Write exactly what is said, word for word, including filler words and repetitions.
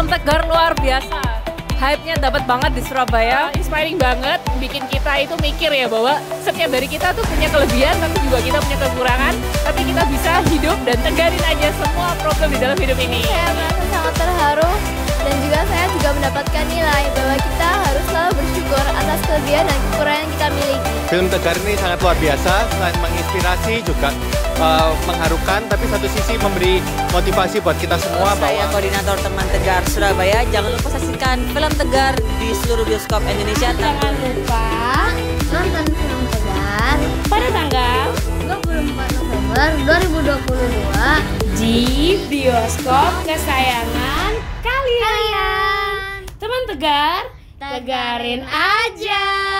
Film Tegar luar biasa. Hype-nya dapat banget di Surabaya. Inspiring banget, bikin kita itu mikir ya bahwa setiap dari kita tuh punya kelebihan, tapi juga kita punya kekurangan. Tapi kita bisa hidup dan tegarin aja semua problem di dalam hidup ini. Saya merasa sangat terharu dan juga saya juga mendapatkan nilai bahwa kita harus selalu bersyukur atas kelebihan dan kekurangan yang kita miliki. Film Tegar ini sangat luar biasa, selain menginspirasi juga uh, mengharukan, tapi satu sisi memberi motivasi buat kita semua. Saya bahwa koordinator teman Tegar Surabaya. Jangan lupa saksikan film Tegar di seluruh bioskop Indonesia. Jangan lupa nonton film Tegar Pada tanggal dua puluh empat November dua ribu dua puluh dua di bioskop kesayangan kalian. kalian. Teman Tegar, Tegarin aja.